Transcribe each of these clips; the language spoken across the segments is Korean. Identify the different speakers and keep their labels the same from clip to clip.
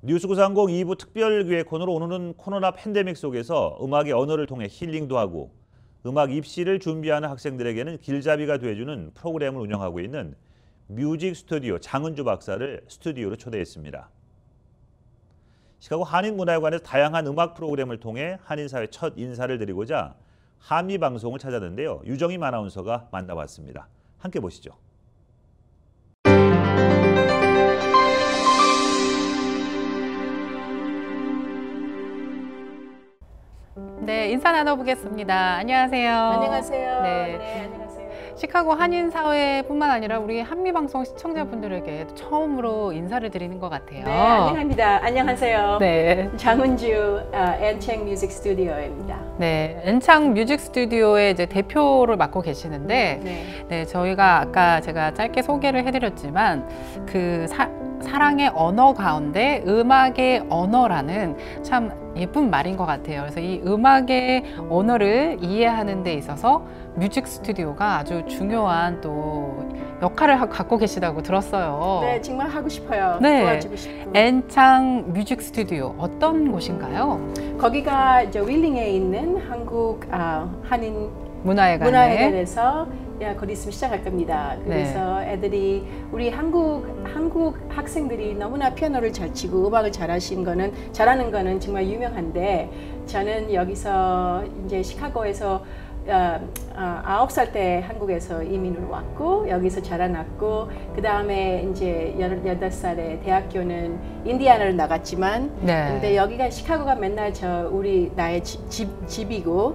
Speaker 1: 뉴스930 2부 특별기획 코너로 오늘은 코로나 팬데믹 속에서 음악의 언어를 통해 힐링도 하고 음악 입시를 준비하는 학생들에게는 길잡이가 돼주는 프로그램을 운영하고 있는 뮤직 스튜디오 장은주 박사를 스튜디오로 초대했습니다. 시카고 한인문화회관에서 다양한 음악 프로그램을 통해 한인사회 첫 인사를 드리고자 한미방송을 찾았는데요. 유정임 아나운서가 만나봤습니다. 함께 보시죠.
Speaker 2: 네, 인사 나눠보겠습니다. 안녕하세요.
Speaker 3: 안녕하세요.
Speaker 2: 네.
Speaker 3: 네, 안녕하세요.
Speaker 2: 시카고 한인사회뿐만 아니라 우리 한미방송 시청자분들에게 처음으로 인사를 드리는 것 같아요.
Speaker 3: 네, 안녕합니다. 안녕하세요.
Speaker 2: 네.
Speaker 3: 장은주 엔창 뮤직 스튜디오입니다.
Speaker 2: 네, 엔창 뮤직 스튜디오의 이제 대표를 맡고 계시는데, 네, 저희가 아까 제가 짧게 소개를 해드렸지만, 그 사랑의 언어 가운데 음악의 언어라는 참 예쁜 말인 것 같아요. 그래서 이 음악의 언어를 이해하는 데 있어서 뮤직 스튜디오가 아주 중요한 또 역할을 갖고 계시다고 들었어요.
Speaker 3: 네, 정말 하고 싶어요.
Speaker 2: 네.
Speaker 3: 도와주고 싶고.
Speaker 2: 엔창 뮤직 스튜디오 어떤 곳인가요?
Speaker 3: 거기가 이제 윌링에 있는 한국 한인
Speaker 2: 문화회관에서
Speaker 3: 곧 있으면 시작할 겁니다. 그래서
Speaker 2: 네.
Speaker 3: 애들이 우리 한국 학생들이 너무나 피아노를 잘 치고 음악을 잘하는 거는 정말 유명한데, 저는 여기서 이제 시카고에서 9살 때 한국에서 이민을 왔고 여기서 자라났고, 그 다음에 이제 18살에 대학교는 인디애나를 나갔지만,
Speaker 2: 네.
Speaker 3: 근데 여기가 시카고가 맨날 나의 집이고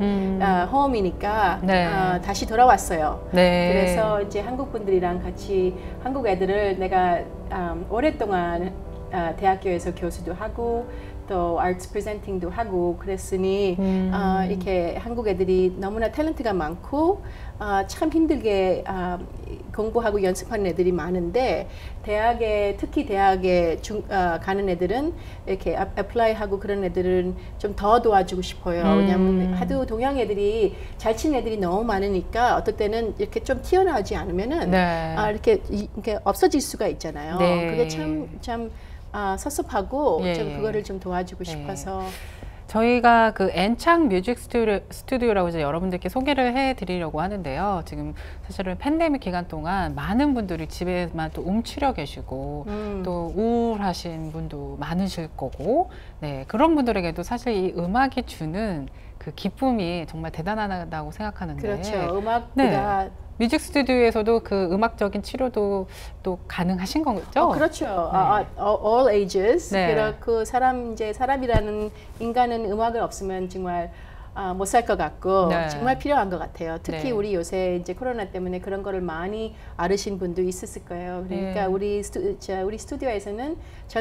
Speaker 3: 홈이니까
Speaker 2: 네.
Speaker 3: 다시 돌아왔어요.
Speaker 2: 네.
Speaker 3: 그래서 이제 한국 분들이랑 같이 한국 애들을 내가 오랫동안 대학교에서 교수도 하고 또 아트 프레젠팅도 하고 그랬으니 이렇게 한국 애들이 너무나 탤런트가 많고 참 힘들게 공부하고 연습하는 애들이 많은데, 특히 대학에 가는 애들은 이렇게 애플라이하고 그런 애들은 좀 더 도와주고 싶어요. 왜냐하면 하도 동양 애들이 잘 치는 애들이 너무 많으니까 어떨 때는 이렇게 좀 튀어나오지 않으면은
Speaker 2: 네.
Speaker 3: 이렇게 없어질 수가 있잖아요.
Speaker 2: 네.
Speaker 3: 그게 참 섭섭하고
Speaker 2: 예,
Speaker 3: 좀
Speaker 2: 예.
Speaker 3: 그거를 좀 도와주고 싶어서.
Speaker 2: 저희가 그 엔창 뮤직 스튜디오라고 이제 여러분들께 소개를 해드리려고 하는데요. 지금 사실은 팬데믹 기간 동안 많은 분들이 집에만 또 움츠려 계시고 또 우울하신 분도 많으실 거고, 네, 그런 분들에게도 사실 이 음악이 주는 그 기쁨이 정말 대단하다고 생각하는데.
Speaker 3: 그렇죠. 음악보다.
Speaker 2: 네. 뮤직 스튜디오에서도 그 음악적인 치료도 또 가능하신 거죠?
Speaker 3: 그렇죠.
Speaker 2: 네.
Speaker 3: All ages.
Speaker 2: 네.
Speaker 3: 그 사람이라는 인간은 음악을 없으면 정말 못 살 것 같고,
Speaker 2: 네.
Speaker 3: 정말 필요한 것 같아요. 특히
Speaker 2: 네.
Speaker 3: 우리 요새 이제 코로나 때문에 그런 거를 많이 앓으신 분도 있었을 거예요. 그러니까
Speaker 2: 네.
Speaker 3: 우리 스튜디오에서는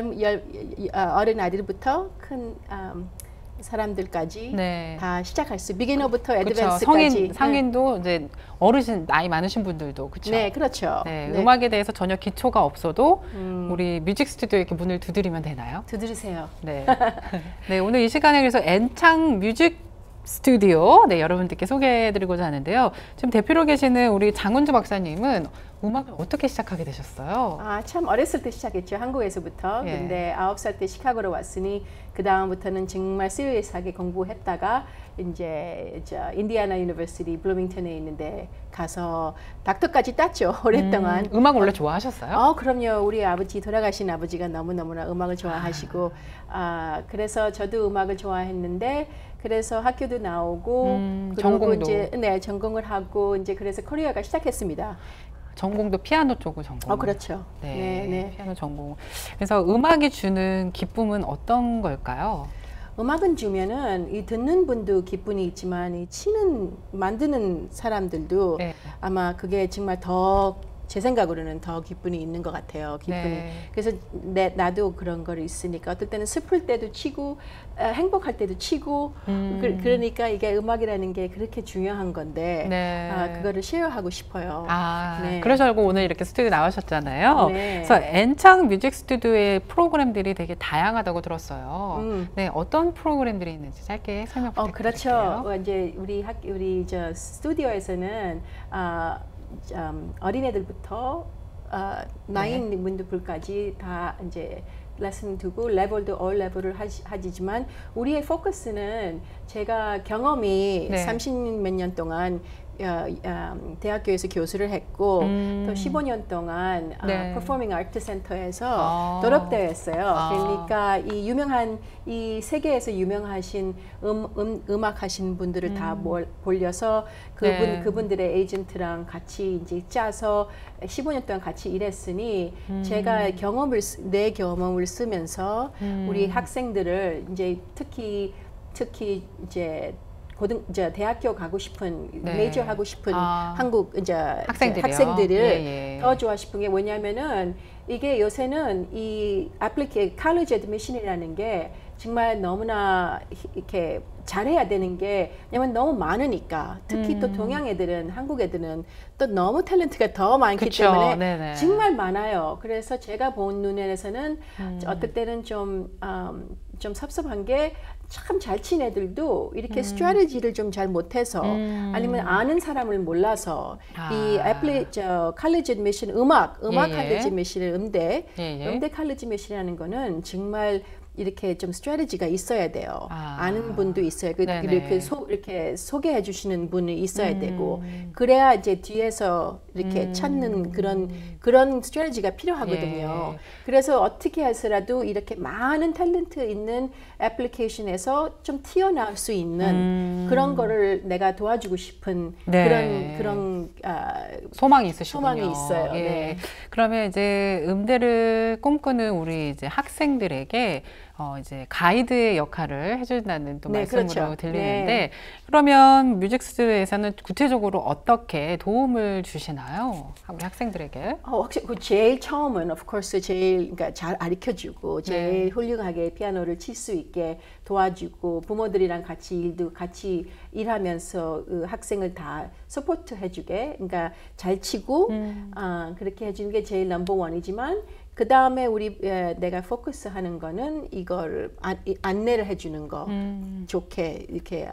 Speaker 3: 어린 아이들부터 큰 사람들까지
Speaker 2: 네.
Speaker 3: 다 시작할 수, 비기너부터
Speaker 2: 그렇죠.
Speaker 3: 애드밴스까지.
Speaker 2: 상인도 이제 어르신 나이 많으신 분들도 그렇죠.
Speaker 3: 네, 그렇죠.
Speaker 2: 네,
Speaker 3: 네.
Speaker 2: 음악에 대해서 전혀 기초가 없어도 우리 뮤직 스튜디오에 이렇게 문을 두드리면 되나요?
Speaker 3: 두드리세요.
Speaker 2: 네. 네, 오늘 이 시간에 그래서 엔창 뮤직 스튜디오 여러분들께 소개해드리고자 하는데요. 지금 대표로 계시는 우리 장은주 박사님은 음악을 어떻게 시작하게 되셨어요?
Speaker 3: 참 어렸을 때 시작했죠. 한국에서부터.
Speaker 2: 예.
Speaker 3: 근데 9살 때 시카고로 왔으니 그 다음부터는 정말 시리어스하게 공부했다가 이제 인디애나 유니버시티 블루밍턴에 있는데 가서 닥터까지 땄죠. 오랫동안.
Speaker 2: 음악 원래 좋아하셨어요?
Speaker 3: 그럼요. 우리 돌아가신 아버지가 너무너무나 음악을 좋아하시고 그래서 저도 음악을 좋아했는데, 그래서 학교도 나오고 그리고
Speaker 2: 전공도.
Speaker 3: 이제 전공을 하고 이제 그래서 커리어가 시작했습니다.
Speaker 2: 전공도 피아노 쪽을 전공.
Speaker 3: 그렇죠. 네.
Speaker 2: 피아노 전공. 그래서 음악이 주는 기쁨은 어떤 걸까요?
Speaker 3: 음악은 주면은 이 듣는 분도 기쁨이 있지만 이 만드는 사람들도
Speaker 2: 네.
Speaker 3: 아마 그게 정말 제 생각으로는 더 기쁨이 있는 것 같아요. 기쁨이.
Speaker 2: 네.
Speaker 3: 그래서 나도 그런 거 있으니까 어떨 때는 슬플 때도 치고 행복할 때도 치고 그러니까 이게 음악이라는 게 그렇게 중요한 건데
Speaker 2: 네.
Speaker 3: 그거를 쉐어하고 싶어요.
Speaker 2: 네. 그러셔서 오늘 이렇게 스튜디오 나오셨잖아요.
Speaker 3: 네.
Speaker 2: 그래서 엔창 뮤직 스튜디오의 프로그램들이 되게 다양하다고 들었어요. 네, 어떤 프로그램들이 있는지 짧게 설명 부탁드릴게요.
Speaker 3: 그렇죠. 이제 우리 스튜디오에서는 어린애들부터 나인 분들까지 다 이제 레슨 두고 레벨도 all 레벨을 하지만 우리의 포커스는 제가 경험이
Speaker 2: 네.
Speaker 3: 30몇 년 동안 대학교에서 교수를 했고 또 15년 동안
Speaker 2: 네.
Speaker 3: 퍼포밍 아트 센터에서 노력대회했어요. 그러니까 이 세계에서 유명하신 음악 하신 분들을 다 몰려서 그분들의 에이전트랑 같이 이제 짜서 15년 동안 같이 일했으니 제가 내 경험을 쓰면서 우리 학생들을 이제 특히 이제 대학교 가고 싶은 메이저 하고 싶은 한국 학생들을 더 좋아 싶은 게 뭐냐면은 이게 요새는 이 college admission이라는 게 정말 너무나 이렇게 잘해야 되는 게 왜냐면 너무 많으니까 특히 또 동양 애들은 한국 애들은 또 너무 탤런트가 더 많기
Speaker 2: 그쵸.
Speaker 3: 때문에
Speaker 2: 네네.
Speaker 3: 정말 많아요. 그래서 제가 본 눈에서는 어떨 때는 좀 섭섭한 게 참 잘 친 애들도 이렇게 스트래티지를 좀 잘 못해서 아니면 아는 사람을 몰라서 이 college admission 음악 college admission 음대 college admission이라는 거는 정말 이렇게 좀 스트래티지가 있어야 돼요. 아는 분도 있어요. 이렇게 소개해 주시는 분이 있어야 되고 그래야 이제 뒤에서 이렇게 찾는 그런 스트래티지가 필요하거든요. 그래서 어떻게 해서라도 이렇게 많은 탤런트 있는 애플리케이션에서 좀 튀어나올 수 있는 그런 거를 내가 도와주고 싶은 그런
Speaker 2: 소망이 있으시군요.
Speaker 3: 소망이 있어요.
Speaker 2: 예.
Speaker 3: 네.
Speaker 2: 그러면 이제 음대를 꿈꾸는 우리 이제 학생들에게 이제 가이드의 역할을 해준다는 또 말씀으로
Speaker 3: 그렇죠.
Speaker 2: 들리는데 그러면 뮤직스에서는 구체적으로 어떻게 도움을 주시나요? 우리 학생들에게?
Speaker 3: 확실히 제일 처음은 of course 그러니까 잘 가르쳐주고 제일 훌륭하게 피아노를 칠 수 있게 도와주고 부모들이랑 같이 일하면서 학생을 다 서포트 해주게 그러니까 잘 치고 그렇게 해주는 게 제일 넘버 원이지만 그 다음에 내가 포커스하는 거는 이걸 안내를 해주는 거 좋게 이렇게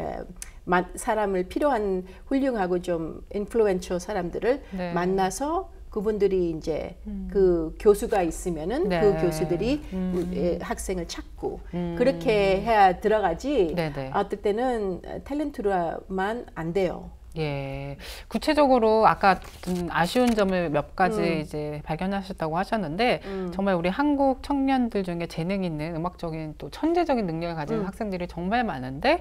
Speaker 3: 사람을 필요한 훌륭하고 좀 인플루엔셜 사람들을 만나서 그분들이 이제 그 교수가 있으면은 그 교수들이 학생을 찾고 그렇게 해야 들어가지 어떨 때는 탤런트로만 안 돼요.
Speaker 2: 예, 구체적으로 아까 아쉬운 점을 몇 가지 이제 발견하셨다고 하셨는데 정말 우리 한국 청년들 중에 재능 있는 음악적인 또 천재적인 능력을 가진 학생들이 정말 많은데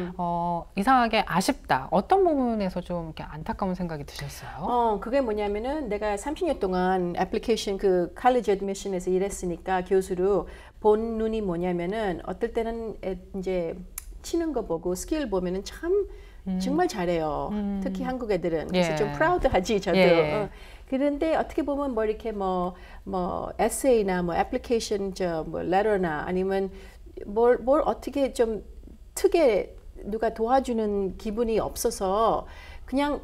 Speaker 2: 이상하게 아쉽다. 어떤 부분에서 좀 이렇게 안타까운 생각이 드셨어요?
Speaker 3: 그게 뭐냐면은 내가 30년 동안 애플리케이션 college admission에서 일했으니까 교수로 본 눈이 뭐냐면은 어떨 때는 이제 치는 거 보고 스킬 보면은 참 정말 잘해요. 특히 한국 애들은. 그래서 좀 프라우드하지 저도. 그런데 어떻게 보면 뭐 이렇게 뭐 에세이나 뭐 애플리케이션 뭐 레터나 아니면 뭘 어떻게 좀 특에 누가 도와주는 기분이 없어서 그냥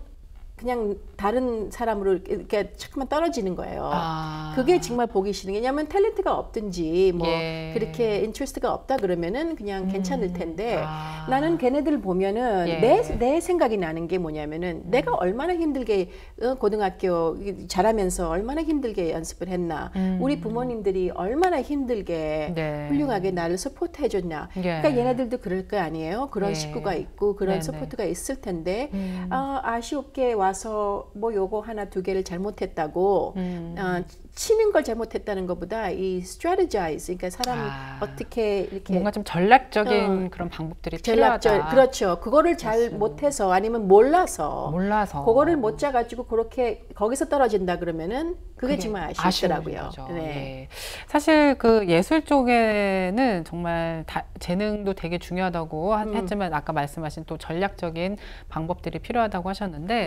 Speaker 3: 다른 사람으로 이렇게 자꾸만 떨어지는 거예요. 그게 정말 보기 싫은 게 왜냐하면 탤런트가 없든지 뭐 그렇게 인트레스트가 없다 그러면은 그냥 괜찮을 텐데 나는 걔네들 보면은 내 생각이 나는 게 뭐냐면은 내가 얼마나 힘들게 고등학교 잘하면서 얼마나 힘들게 연습을 했나 우리 부모님들이 얼마나 힘들게 훌륭하게 나를 서포트 해줬나 그러니까 얘네들도 그럴 거 아니에요. 그런 식구가 있고 그런 서포트가 있을 텐데 아쉽게 와서 뭐 요거 하나 두 개를 잘못했다고 치는 걸 잘못했다는 것보다 이 strategize 그러니까 사람이 어떻게 이렇게
Speaker 2: 뭔가 좀 전략적인 그런 방법들이 필요하다.
Speaker 3: 그렇죠. 그거를 잘 못해서 아니면 몰라서 그거를 못 짜가지고 그렇게 거기서 떨어진다 그러면은 그게 정말 아쉽더라고요.
Speaker 2: 네. 사실 그 예술 쪽에는 정말 재능도 되게 중요하다고 했지만 아까 말씀하신 또 전략적인 방법들이 필요하다고 하셨는데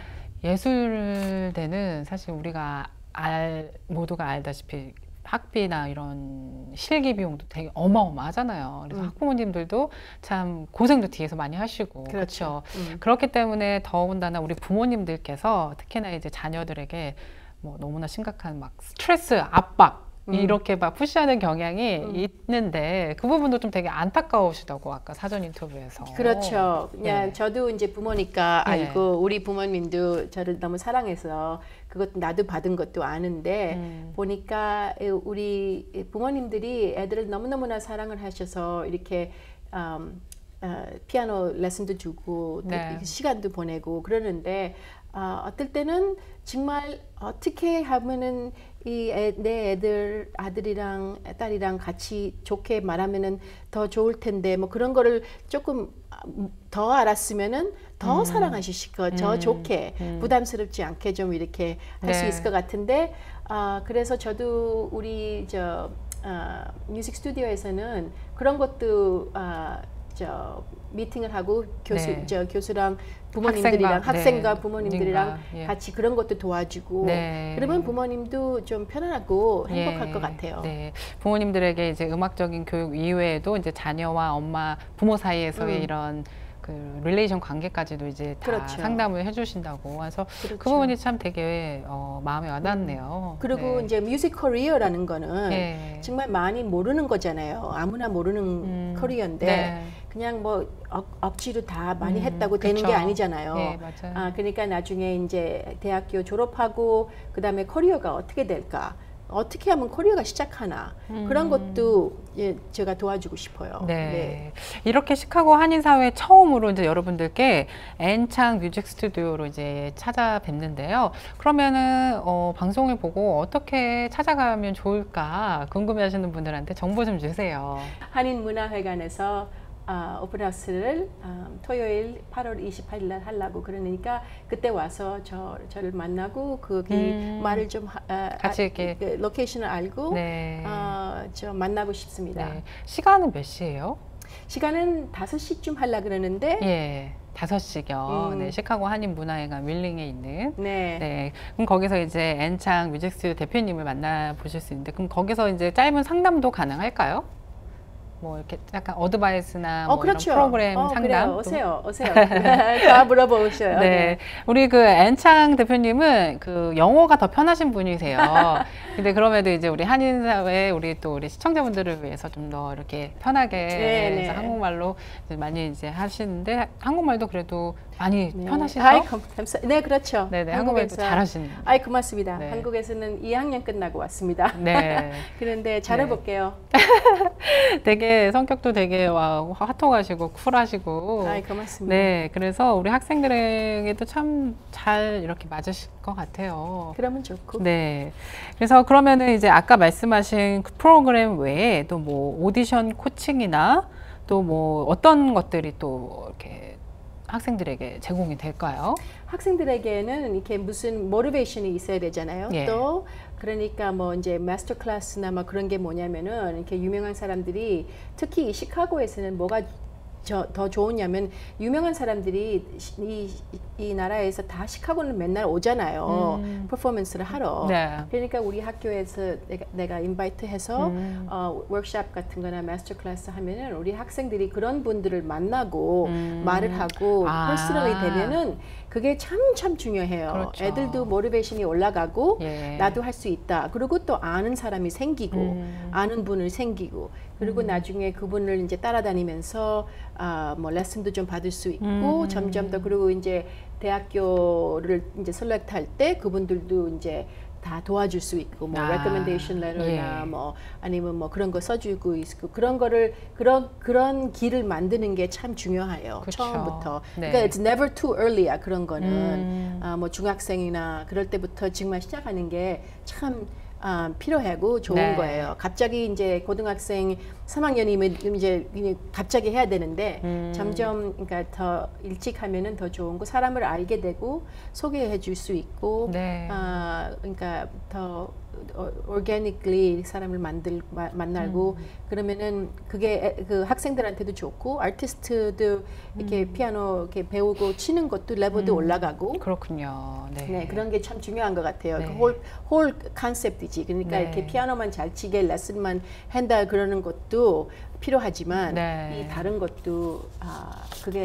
Speaker 2: 예술대는 사실 우리가 모두가 알다시피 학비나 이런 실기 비용도 되게 어마어마하잖아요. 그래서 학부모님들도 참 고생도 뒤에서 많이 하시고 그렇죠. 그렇기 때문에 더군다나 우리 부모님들께서 특히나 이제 자녀들에게 뭐 너무나 심각한 막 스트레스, 압박 이렇게 막 푸시하는 경향이 있는데 그 부분도 좀 되게 안타까우시다고 아까 사전 인터뷰에서.
Speaker 3: 그렇죠. 그냥
Speaker 2: 네.
Speaker 3: 저도 이제 부모니까
Speaker 2: 네.
Speaker 3: 알고 우리 부모님도 저를 너무 사랑해서 그것도 나도 받은 것도 아는데 보니까 우리 부모님들이 애들을 너무너무나 사랑을 하셔서 이렇게 피아노 레슨도 주고
Speaker 2: 네.
Speaker 3: 시간도 보내고 그러는데 어떨 때는 정말 어떻게 하면은 내 애들 아들이랑 딸이랑 같이 좋게 말하면은 더 좋을 텐데 뭐 그런 거를 조금 더 알았으면은 더 사랑하실 거, 더 좋게 부담스럽지 않게 좀 이렇게 할 수
Speaker 2: 네.
Speaker 3: 있을 것 같은데 그래서 저도 우리 뮤직 스튜디오에서는 그런 것도 미팅을 하고
Speaker 2: 네.
Speaker 3: 교수랑 부모님들이랑 학생과
Speaker 2: 네.
Speaker 3: 부모님들이랑
Speaker 2: 예.
Speaker 3: 같이 그런 것도 도와주고
Speaker 2: 네.
Speaker 3: 그러면 부모님도 좀 편안하고 행복할
Speaker 2: 예.
Speaker 3: 것 같아요.
Speaker 2: 네. 부모님들에게 이제 음악적인 교육 이외에도 이제 자녀와 엄마, 부모 사이에서의 이런 그 릴레이션 관계까지도 이제 다
Speaker 3: 그렇죠.
Speaker 2: 상담을 해주신다고 해서
Speaker 3: 그렇죠.
Speaker 2: 그 부분이 참 되게 마음에 와닿네요.
Speaker 3: 그리고
Speaker 2: 네.
Speaker 3: 이제 뮤직 커리어라는 거는
Speaker 2: 네.
Speaker 3: 정말 많이 모르는 거잖아요. 아무나 모르는 커리어인데
Speaker 2: 네.
Speaker 3: 그냥 뭐 억지로 다 많이 했다고 되는
Speaker 2: 그쵸.
Speaker 3: 게 아니잖아요.
Speaker 2: 네, 맞아요.
Speaker 3: 그러니까 나중에 이제 대학교 졸업하고 그다음에 커리어가 어떻게 될까? 어떻게 하면 커리어가 시작하나? 그런 것도 제가 도와주고 싶어요.
Speaker 2: 네. 이렇게 시카고 한인사회 처음으로 이제 여러분들께 엔창 뮤직 스튜디오로 이제 찾아뵙는데요. 그러면은 방송을 보고 어떻게 찾아가면 좋을까 궁금해 하시는 분들한테 정보 좀 주세요.
Speaker 3: 한인문화회관에서 오픈하우스를 토요일 8월 28일 날 하려고 그러니까 그때 와서 저를 만나고 거기 말을 좀
Speaker 2: 같이 이렇게
Speaker 3: 그 로케이션을 알고
Speaker 2: 네.
Speaker 3: 저 만나고 싶습니다.
Speaker 2: 네. 시간은 몇 시예요?
Speaker 3: 시간은 5시쯤 하려고 그러는데
Speaker 2: 예. 5시경. 네, 시카고 한인문화회관 윌링에 있는.
Speaker 3: 네.
Speaker 2: 네. 그럼 거기서 이제 엔창 뮤직 스튜디오 대표님을 만나 보실 수 있는데 그럼 거기서 이제 짧은 상담도 가능할까요? 뭐 이렇게 약간 어드바이스나 뭐
Speaker 3: 그렇죠.
Speaker 2: 이런 프로그램 상담.
Speaker 3: 그래요. 오세요. 다 물어보셔요.
Speaker 2: 네. 우리 그 엔창 대표님은 그 영어가 더 편하신 분이세요. 근데 그럼에도 이제 우리 한인사회 우리 또 우리 시청자분들을 위해서 좀 더 이렇게 편하게
Speaker 3: 네,
Speaker 2: 그래서
Speaker 3: 네.
Speaker 2: 한국말로 이제 많이 이제 하시는데 한국말도 그래도 많이
Speaker 3: 네.
Speaker 2: 편하시죠?
Speaker 3: 네, 그렇죠.
Speaker 2: 네네. 한국말도 잘하시는.
Speaker 3: 고맙습니다.
Speaker 2: 네.
Speaker 3: 한국에서는 2학년 끝나고 왔습니다.
Speaker 2: 네.
Speaker 3: 그런데 잘해볼게요.
Speaker 2: 되게 성격도 되게 화통하시고 쿨하시고.
Speaker 3: 고맙습니다.
Speaker 2: 네, 그래서 우리 학생들에게도 참 잘 이렇게 맞으실 것 같아요.
Speaker 3: 그러면 좋고.
Speaker 2: 네. 그래서 그러면은 이제 아까 말씀하신 그 프로그램 외에 또 뭐 오디션 코칭이나 또 뭐 어떤 것들이 또 이렇게 학생들에게 제공이 될까요?
Speaker 3: 학생들에게는 이렇게 무슨 모티베이션이 있어야 되잖아요.
Speaker 2: 예.
Speaker 3: 또 그러니까 뭐 이제 마스터 클래스나 뭐 그런 게 뭐냐면은 이렇게 유명한 사람들이 특히 시카고에서는 뭐가 더 좋으냐면 유명한 사람들이 이 나라에서 다 시카고는 맨날 오잖아요. 퍼포먼스를 하러.
Speaker 2: 네.
Speaker 3: 그러니까 우리 학교에서 내가 인바이트해서 워크숍 같은 거나 마스터 클래스 하면은 우리 학생들이 그런 분들을 만나고 말을 하고 퍼스널이 되면은 그게 참 중요해요.
Speaker 2: 그렇죠.
Speaker 3: 애들도 모티베이션이 올라가고
Speaker 2: 예.
Speaker 3: 나도 할 수 있다. 그리고 또 아는 사람이 생기고 아는 분을 생기고 그리고 나중에 그분을 이제 따라다니면서 뭐 레슨도 좀 받을 수 있고 점점 더 그리고 이제 대학교를 이제 셀렉트할 때 그분들도 이제 다 도와줄 수 있고 뭐 recommendation letter나
Speaker 2: 예.
Speaker 3: 뭐 아니면 뭐 그런 거 써주고 있고 그런 거를 그런 길을 만드는 게 참 중요해요.
Speaker 2: 그쵸.
Speaker 3: 처음부터.
Speaker 2: 네.
Speaker 3: 그러니까 it's never too early야 그런 거는 뭐 중학생이나 그럴 때부터 정말 시작하는 게 참 필요하고 좋은
Speaker 2: 네.
Speaker 3: 거예요. 갑자기 이제 고등학생 3학년이면 이제 갑자기 해야 되는데 점점 그러니까 더 일찍 하면은 더 좋은 거 사람을 알게 되고 소개해 줄 수 있고
Speaker 2: 네.
Speaker 3: 그러니까 더 organically 사람을 만나고 그러면은 그게 그 학생들한테도 좋고 아티스트도 이렇게 피아노 이렇게 배우고 치는 것도 레벨도 올라가고
Speaker 2: 그렇군요. 네.
Speaker 3: 네, 그런 게 참 중요한 것 같아요.
Speaker 2: 네.
Speaker 3: 그 홀 컨셉이지. 그러니까
Speaker 2: 네.
Speaker 3: 이렇게 피아노만 잘 치게 레슨만 한다 그러는 것도 필요하지만
Speaker 2: 네.
Speaker 3: 이 다른 것도 그게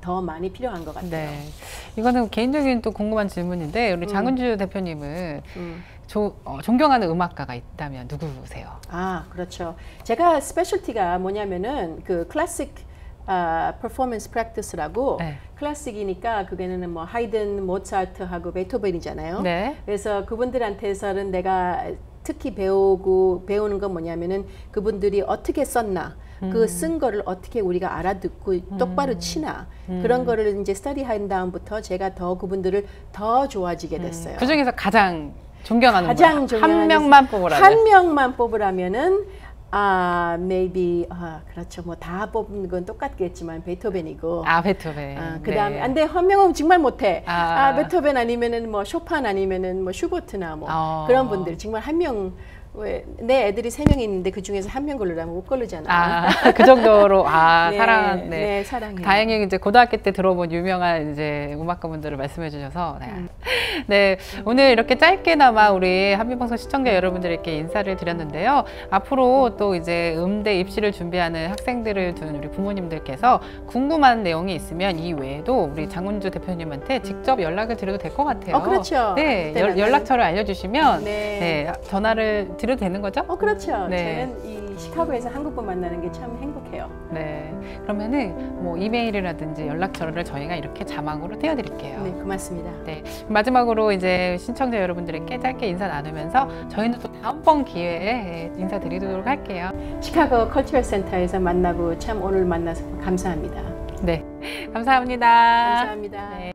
Speaker 3: 더 많이 필요한 것 같아요.
Speaker 2: 네. 이거는 개인적인 또 궁금한 질문인데 우리 장은주 대표님은 존경하는 음악가가 있다면 누구세요?
Speaker 3: 아, 그렇죠. 제가 스페셜티가 뭐냐면은 그 클래식 퍼포먼스 프랙티스라고
Speaker 2: 네.
Speaker 3: 클래식이니까 그게는 뭐 하이든, 모차르트하고 베토벤이잖아요.
Speaker 2: 네.
Speaker 3: 그래서 그분들한테서는 내가 특히 배우는 건 뭐냐면은 그분들이 어떻게 썼나, 그 쓴 거를 어떻게 우리가 알아듣고 똑바로 치나 그런 거를 이제 스터디한 다음부터 제가 더 그분들을 더 좋아지게 됐어요.
Speaker 2: 그 중에서 가장 존경하는
Speaker 3: 가장
Speaker 2: 분,
Speaker 3: 존경하는
Speaker 2: 한 명만 뽑으라면
Speaker 3: 한 명만 뽑으라면은 maybe 그렇죠. 뭐 다 뽑는 건 똑같겠지만 베토벤이고.
Speaker 2: 베토벤.
Speaker 3: 그다음에
Speaker 2: 네.
Speaker 3: 근데 한 명은 정말 못해. 베토벤 아니면은 뭐 쇼판 아니면은 뭐 슈버트나 뭐 그런 분들 정말 한 명. 왜 내 애들이 3명이 있는데 그 중에서 한 명 고르라면 못 고르잖아요.
Speaker 2: 그 정도로
Speaker 3: 네,
Speaker 2: 사랑.
Speaker 3: 네, 사랑해요.
Speaker 2: 다행히 이제 고등학교 때 들어본 유명한 이제 음악가분들을 말씀해 주셔서 네, 오늘 이렇게 짧게나마 우리 한빛방송 시청자 여러분들께 인사를 드렸는데요. 앞으로 또 이제 음대 입시를 준비하는 학생들을 둔 우리 부모님들께서 궁금한 내용이 있으면 이 외에도 우리 장은주 대표님한테 직접 연락을 드려도 될 것 같아요.
Speaker 3: 그렇죠.
Speaker 2: 네, 연락처를 알려주시면
Speaker 3: 네.
Speaker 2: 전화를 드려도 되는 거죠?
Speaker 3: 그렇죠.
Speaker 2: 네.
Speaker 3: 저는 이 시카고에서 한국 분 만나는 게 참 행복해요.
Speaker 2: 네, 그러면은 뭐 이메일이라든지 연락처를 저희가 이렇게 자막으로 띄워드릴게요.
Speaker 3: 네, 고맙습니다.
Speaker 2: 네, 마지막으로 이제 신청자 여러분들에게 짧게 인사 나누면서 저희는 또 다음번 기회에 인사드리도록 할게요.
Speaker 3: 시카고 컬처럴 센터에서 만나고 참 오늘 만나서 감사합니다.
Speaker 2: 네, 감사합니다.
Speaker 3: 감사합니다.
Speaker 2: 네.